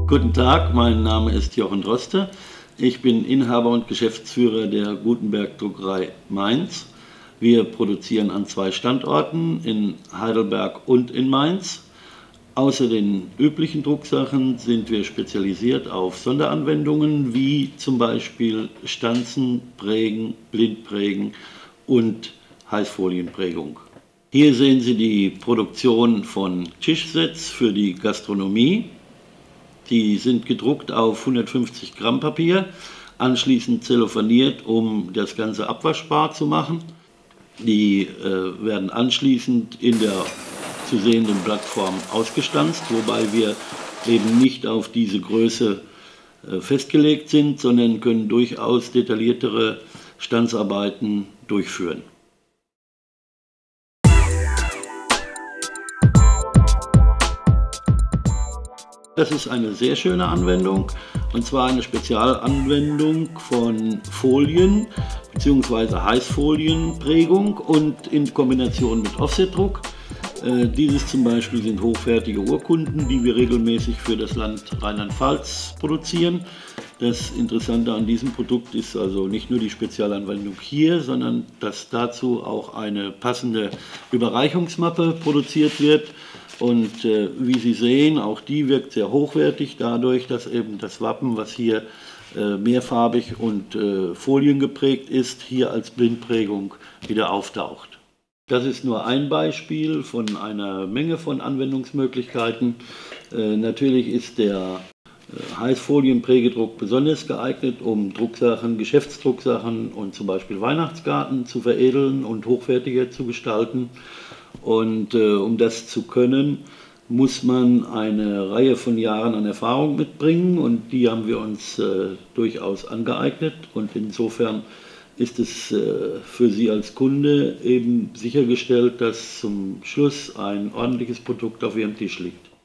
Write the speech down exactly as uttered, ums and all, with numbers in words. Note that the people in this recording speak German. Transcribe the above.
Guten Tag, mein Name ist Jochen Droste. Ich bin Inhaber und Geschäftsführer der Gutenberg Druckerei Mainz. Wir produzieren an zwei Standorten, in Heidelberg und in Mainz. Außer den üblichen Drucksachen sind wir spezialisiert auf Sonderanwendungen wie zum Beispiel Stanzen, Prägen, Blindprägen und Heißfolienprägung. Hier sehen Sie die Produktion von Tischsets für die Gastronomie. Die sind gedruckt auf hundertfünfzig Gramm Papier, anschließend zellophaniert, um das Ganze abwaschbar zu machen. Die äh, werden anschließend in der zu sehenden Blattform ausgestanzt, wobei wir eben nicht auf diese Größe äh, festgelegt sind, sondern können durchaus detailliertere Stanzarbeiten durchführen. Das ist eine sehr schöne Anwendung, und zwar eine Spezialanwendung von Folien bzw. Heißfolienprägung und in Kombination mit Offsetdruck. Äh, dieses zum Beispiel sind hochwertige Urkunden, die wir regelmäßig für das Land Rheinland-Pfalz produzieren. Das Interessante an diesem Produkt ist also nicht nur die Spezialanwendung hier, sondern dass dazu auch eine passende Überreichungsmappe produziert wird. Und äh, wie Sie sehen, auch die wirkt sehr hochwertig dadurch, dass eben das Wappen, was hier äh, mehrfarbig und äh, foliengeprägt ist, hier als Blindprägung wieder auftaucht. Das ist nur ein Beispiel von einer Menge von Anwendungsmöglichkeiten. Äh, natürlich ist der äh, Heißfolienprägedruck besonders geeignet, um Drucksachen, Geschäftsdrucksachen und zum Beispiel Weihnachtskarten zu veredeln und hochwertiger zu gestalten. Und äh, um das zu können, muss man eine Reihe von Jahren an Erfahrung mitbringen, und die haben wir uns äh, durchaus angeeignet, und insofern ist es äh, für Sie als Kunde eben sichergestellt, dass zum Schluss ein ordentliches Produkt auf Ihrem Tisch liegt.